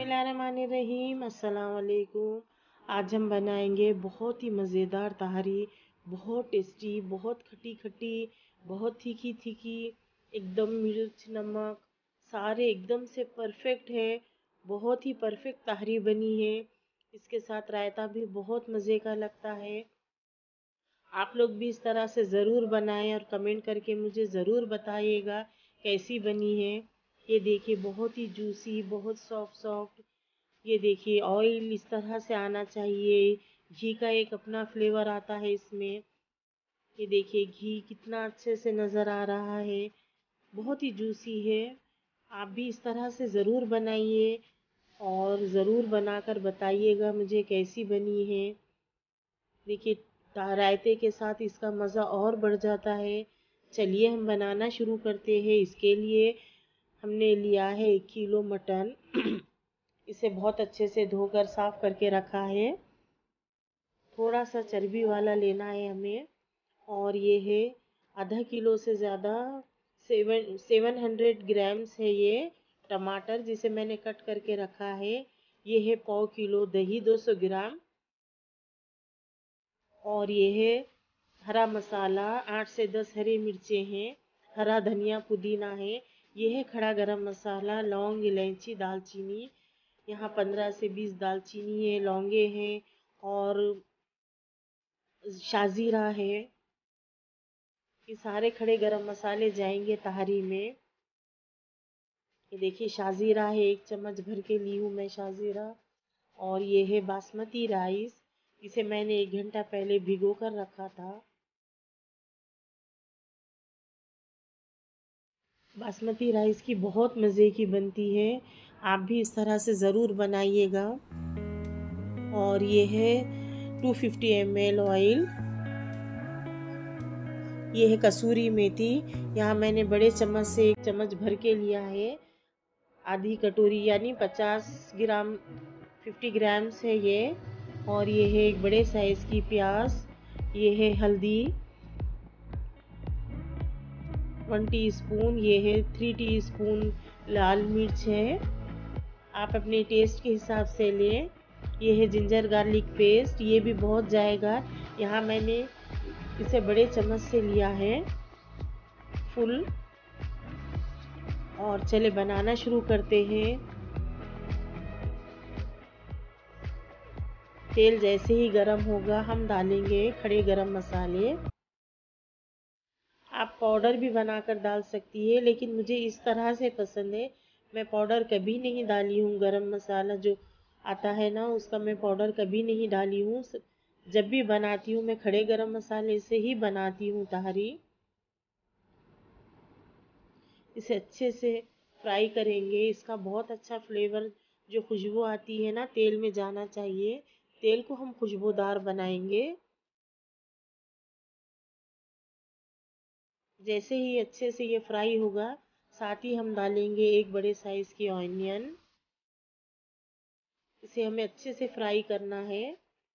बिस्मिल्लाहिर्रहमानिर्रहीम। अस्सलाम वालेकुम। आज हम बनाएंगे बहुत ही मज़ेदार तहारी। बहुत टेस्टी, बहुत खट्टी खट्टी, बहुत तीखी तीखी, एकदम मिर्च नमक सारे एकदम से परफेक्ट है। बहुत ही परफेक्ट तहारी बनी है। इसके साथ रायता भी बहुत मज़े का लगता है। आप लोग भी इस तरह से ज़रूर बनाएं और कमेंट करके मुझे ज़रूर बताइएगा कैसी बनी है। ये देखिए बहुत ही जूसी, बहुत सॉफ्ट सॉफ्ट। ये देखिए ऑयल इस तरह से आना चाहिए। घी का एक अपना फ्लेवर आता है इसमें। ये देखिए घी कितना अच्छे से नज़र आ रहा है। बहुत ही जूसी है। आप भी इस तरह से ज़रूर बनाइए और ज़रूर बनाकर बताइएगा मुझे कैसी बनी है। देखिए रायते के साथ इसका मज़ा और बढ़ जाता है। चलिए हम बनाना शुरू करते हैं। इसके लिए हमने लिया है 1 किलो मटन। इसे बहुत अच्छे से धोकर साफ करके रखा है। थोड़ा सा चर्बी वाला लेना है हमें। और ये है आधा किलो से ज़्यादा 700 ग्राम्स है ये टमाटर, जिसे मैंने कट करके रखा है। ये है पाव किलो दही 200 ग्राम। और ये है हरा मसाला 8 से 10 हरी मिर्चें हैं। हरा धनिया पुदीना है। ये है खड़ा गरम मसाला, लौंग इलायची दालचीनी। यहाँ 15 से 20 दालचीनी है, लौंगे हैं और शाजीरा है। ये सारे खड़े गरम मसाले जाएंगे तहारी में। ये देखिए शाजीरा है, 1 चम्मच भर के ली हूँ मैं शाजीरा। और ये है बासमती राइस। इसे मैंने 1 घंटा पहले भिगो कर रखा था। बासमती राइस की बहुत मज़े की बनती है। आप भी इस तरह से ज़रूर बनाइएगा। और ये है 250 ml ऑयल। ये है कसूरी मेथी। यहाँ मैंने बड़े चम्मच से 1 चम्मच भर के लिया है। आधी कटोरी यानी 50 ग्राम 50 ग्राम्स है ये। और ये है एक बड़े साइज़ की प्याज। ये है हल्दी 1 टीस्पून। ये है 3 टीस्पून लाल मिर्च है। आप अपने टेस्ट के हिसाब से लें। ये है जिंजर गार्लिक पेस्ट, ये भी बहुत जाएगा। यहाँ मैंने इसे बड़े चम्मच से लिया है फुल। और चले बनाना शुरू करते हैं। तेल जैसे ही गरम होगा हम डालेंगे खड़े गरम मसाले। आप पाउडर भी बनाकर डाल सकती है, लेकिन मुझे इस तरह से पसंद है। मैं पाउडर कभी नहीं डाली हूँ। गरम मसाला जो आता है ना, उसका मैं पाउडर कभी नहीं डाली हूँ। जब भी बनाती हूँ मैं खड़े गरम मसाले से ही बनाती हूँ तहारी। इसे अच्छे से फ्राई करेंगे। इसका बहुत अच्छा फ्लेवर, जो खुशबू आती है ना, तेल में जाना चाहिए। तेल को हम खुशबूदार बनाएंगे। जैसे ही अच्छे से ये फ्राई होगा, साथ ही हम डालेंगे एक बड़े साइज की ऑनियन। इसे हमें अच्छे से फ्राई करना है।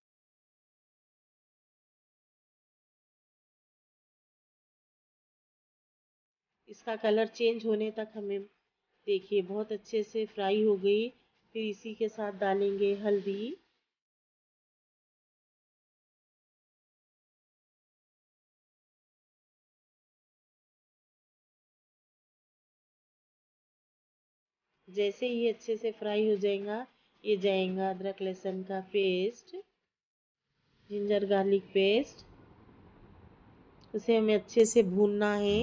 इसका कलर चेंज होने तक हमें, देखिए बहुत अच्छे से फ्राई हो गई। फिर इसी के साथ डालेंगे हल्दी। जैसे ही अच्छे से फ्राई हो जाएगा, ये जाएगा अदरक लहसुन का पेस्ट, जिंजर गार्लिक पेस्ट। इसे हमें अच्छे से भूनना है।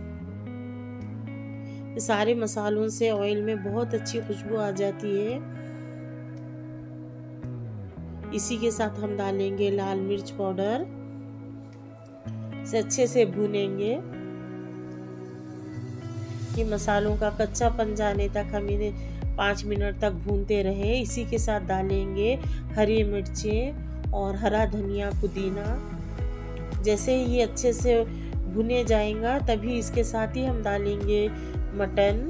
सारे मसालों से ऑयल में बहुत अच्छी खुशबू आ जाती है। इसी के साथ हम डालेंगे लाल मिर्च पाउडर। इसे अच्छे से भूनेंगे। ये मसालों का कच्चापन जाने तक हम इन्हें 5 मिनट तक भूनते रहे। इसी के साथ डालेंगे हरी मिर्चें और हरा धनिया पुदीना। जैसे ही ये अच्छे से भुने जाएगा, तभी इसके साथ ही हम डालेंगे मटन।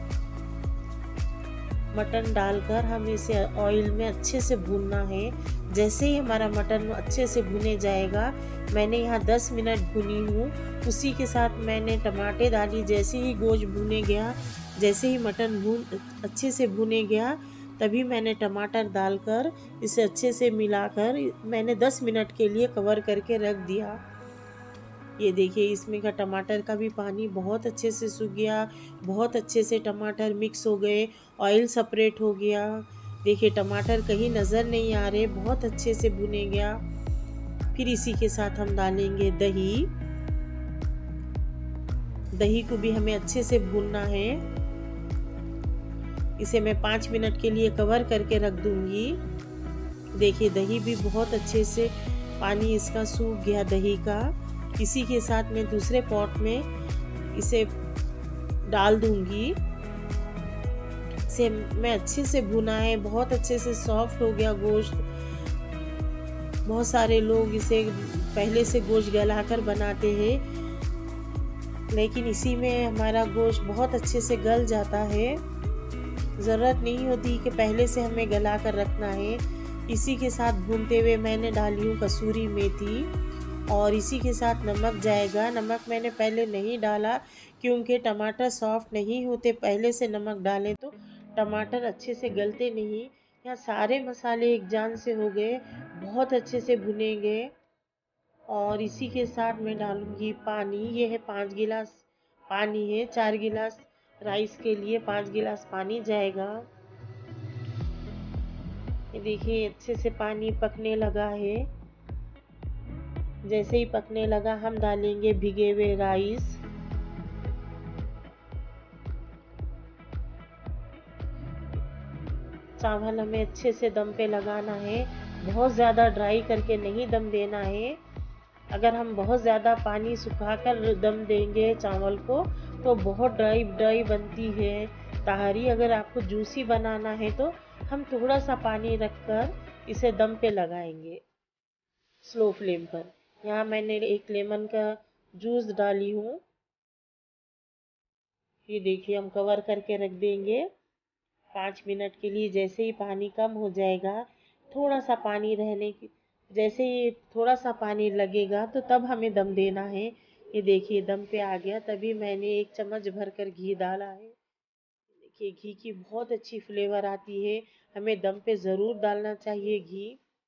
मटन डालकर हम इसे ऑयल में अच्छे से भूनना है। जैसे ही हमारा मटन अच्छे से भुने जाएगा, मैंने यहाँ 10 मिनट भुनी हूँ। उसी के साथ मैंने टमाटर डाली। जैसे ही गोश्त भुने गया, जैसे ही मटन अच्छे से भुने गया, तभी मैंने टमाटर डालकर इसे अच्छे से मिलाकर मैंने 10 मिनट के लिए कवर करके रख दिया। ये देखिए, इसमें का टमाटर का भी पानी बहुत अच्छे से सूख गया, बहुत अच्छे से टमाटर मिक्स हो गए, ऑयल सेपरेट हो गया। देखिए, टमाटर कहीं नज़र नहीं आ रहे, बहुत अच्छे से भुने गया। फिर इसी के साथ हम डालेंगे दही। दही को भी हमें अच्छे से भूनना है। इसे मैं 5 मिनट के लिए कवर करके रख दूंगी। देखिए, दही भी बहुत अच्छे से पानी इसका सूख गया दही का। इसी के साथ मैं दूसरे पॉट में इसे डाल दूंगी। इसे मैं अच्छे से भुना है, बहुत अच्छे से सॉफ्ट हो गया गोश्त। बहुत सारे लोग इसे पहले से गोश्त गलाकर बनाते हैं, लेकिन इसी में हमारा गोश्त बहुत अच्छे से गल जाता है। ज़रूरत नहीं होती कि पहले से हमें गला कर रखना है। इसी के साथ भूनते हुए मैंने डाली हूँ कसूरी मेथी, और इसी के साथ नमक जाएगा। नमक मैंने पहले नहीं डाला क्योंकि टमाटर सॉफ्ट नहीं होते, पहले से नमक डालें तो टमाटर अच्छे से गलते नहीं। यहाँ सारे मसाले एक जान से हो गए, बहुत अच्छे से भुने गए। और इसी के साथ मैं डालूंगी पानी। ये है 5 गिलास पानी है, 4 गिलास राइस के लिए 5 गिलास पानी जाएगा। ये देखिए, अच्छे से पानी पकने लगा है। जैसे ही पकने लगा, हम डालेंगे भिगे हुए राइस। चावल हमें अच्छे से दम पे लगाना है, बहुत ज़्यादा ड्राई करके नहीं दम देना है। अगर हम बहुत ज़्यादा पानी सुखाकर दम देंगे चावल को तो बहुत ड्राई ड्राई बनती है तहारी। अगर आपको जूसी बनाना है तो हम थोड़ा सा पानी रखकर इसे दम पे लगाएंगे स्लो फ्लेम पर। यहाँ मैंने एक लेमन का जूस डाली हूँ। ये देखिए, हम कवर करके रख देंगे 5 मिनट के लिए। जैसे ही पानी कम हो जाएगा, थोड़ा सा पानी रहने की, जैसे ही थोड़ा सा पानी लगेगा तो तब हमें दम देना है। ये देखिए, दम पे आ गया, तभी मैंने 1 चम्मच भरकर घी डाला है। देखिए, घी की बहुत अच्छी फ्लेवर आती है, हमें दम पे ज़रूर डालना चाहिए घी।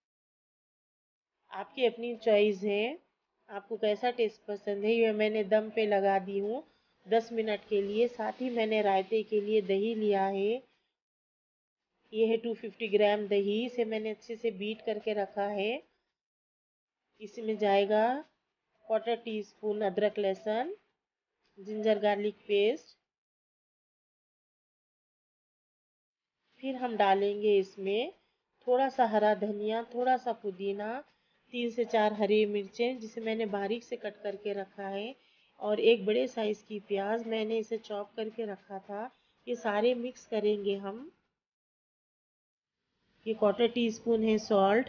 आपकी अपनी चॉइस है, आपको कैसा टेस्ट पसंद है। ये मैंने दम पे लगा दी हूँ 10 मिनट के लिए। साथ ही मैंने रायते के लिए दही लिया है। ये है 250 ग्राम दही, इसे मैंने अच्छे से बीट करके रखा है। इसमें जाएगा 1/4 टीस्पून अदरक लहसुन जिंजर गार्लिक पेस्ट। फिर हम डालेंगे इसमें थोड़ा सा हरा धनिया, थोड़ा सा पुदीना, 3 से 4 हरी मिर्चें जिसे मैंने बारीक से कट करके रखा है, और एक बड़े साइज़ की प्याज मैंने इसे चॉप करके रखा था। ये सारे मिक्स करेंगे हम। ये 1/4 टीस्पून है सॉल्ट।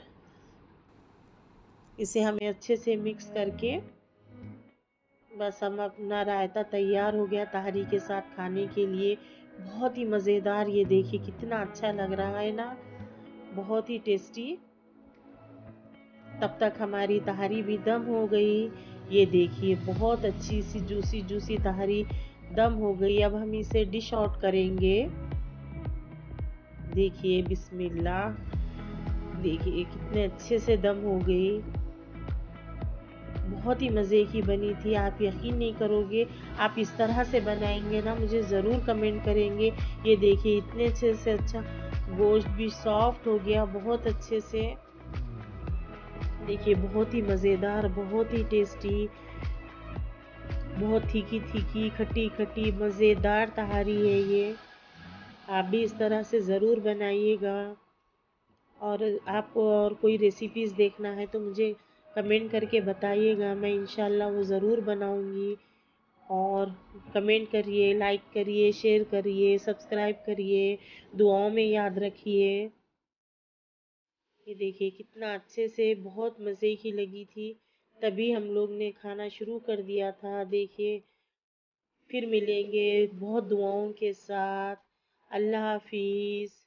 इसे हमें अच्छे से मिक्स करके बस हम अपना रायता तैयार हो गया तहरी के साथ खाने के लिए। बहुत ही मज़ेदार। ये देखिए कितना अच्छा लग रहा है ना, बहुत ही टेस्टी। तब तक हमारी तहरी भी दम हो गई। ये देखिए, बहुत अच्छी सी जूसी जूसी तहरी दम हो गई। अब हम इसे डिश आउट करेंगे। देखिए, बिस्मिल्लाह। देखिए कितने अच्छे से दम हो गई, बहुत ही मज़े की बनी थी। आप यकीन नहीं करोगे, आप इस तरह से बनाएंगे ना, मुझे ज़रूर कमेंट करेंगे। ये देखिए, इतने अच्छे से अच्छा गोश्त भी सॉफ्ट हो गया बहुत अच्छे से। देखिए, बहुत ही मज़ेदार, बहुत ही टेस्टी, बहुत तीखी तीखी खट्टी खट्टी मज़ेदार तहारी है ये। आप भी इस तरह से ज़रूर बनाइएगा। और आपको और कोई रेसिपीज़ देखना है तो मुझे कमेंट करके बताइएगा, मैं इंशाल्लाह वो ज़रूर बनाऊंगी। और कमेंट करिए, लाइक करिए, शेयर करिए, सब्सक्राइब करिए, दुआओं में याद रखिए। ये देखिए कितना अच्छे से, बहुत मज़े की लगी थी, तभी हम लोग ने खाना शुरू कर दिया था। देखिए, फिर मिलेंगे बहुत दुआओं के साथ। अल्लाह हाफिज़।